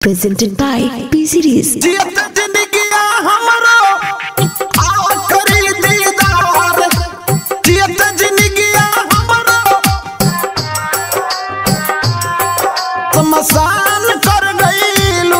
Presented by P Series. मसान कर गईलू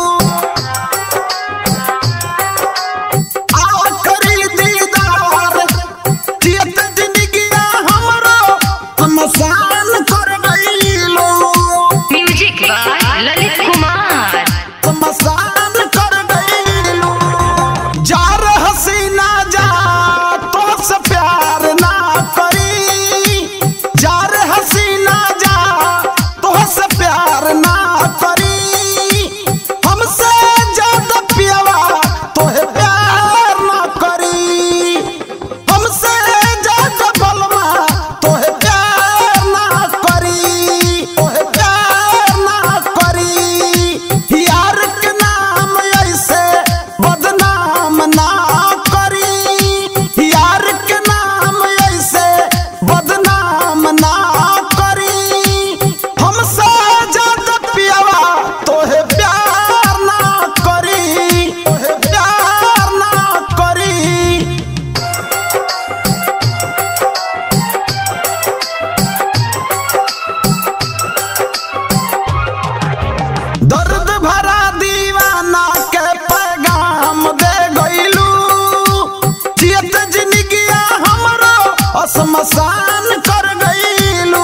आखरी दीदार जियत जिंदगिया हमरो मसान कर गईलू। Music by Lalit Kumar. मसान कर गईलू जार हसीना जा तो से प्यार ना करी, जार हसीना जा तो से प्यार ना करी, हमसे ज्यादा पियवा तोहे प्यार ना करी, हमसे ज्यादा बलमा तोहे प्यार ना करी, तोहे प्यार ना करी। यार के नाम ऐसे बदनाम ना करी, यार के नाम ऐसे बदनाम ना करी, हमसे ज्यादा पियवा तोहे प्यार ना करी, तोहे प्यार ना करी। दर्द भरा दीवाना के पैगाम दे गईलू, जियत जिंदगिया हमरो असमसान कर गईलू,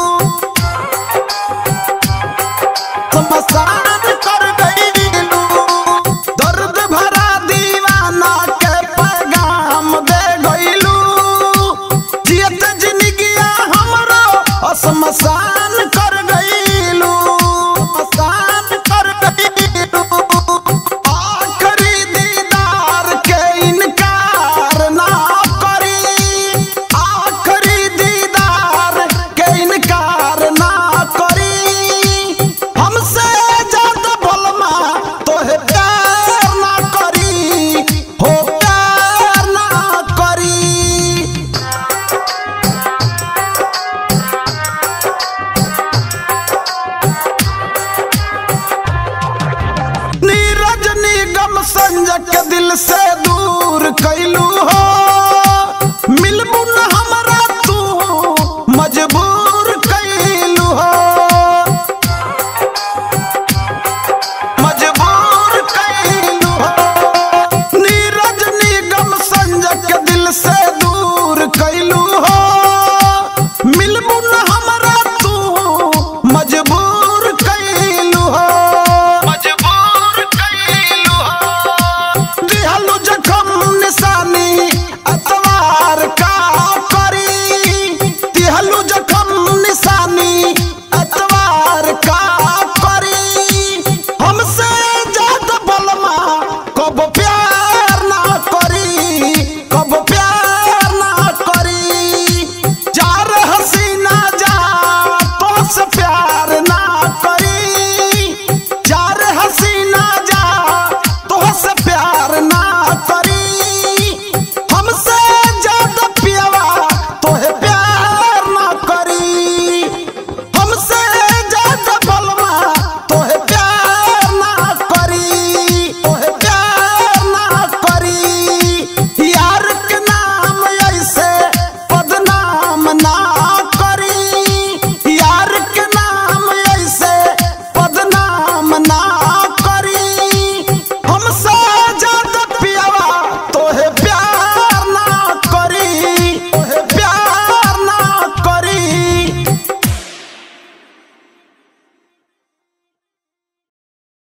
समसान कर गईलू। दर्द भरा दीवाना के पैगाम दे गईलू, जियत जिंदगिया हमरो असमसान कर गईलू, समसान कर गईलू। आखरी दीदार के इनकार ना करी, आखरी दीदार के इनकार ना करी, हमसे ज्यादा बलमा तोहे प्यार ना करी, हो प्यार ना करी। नीरज निगम संजय के दिल से दूर कैलू हो।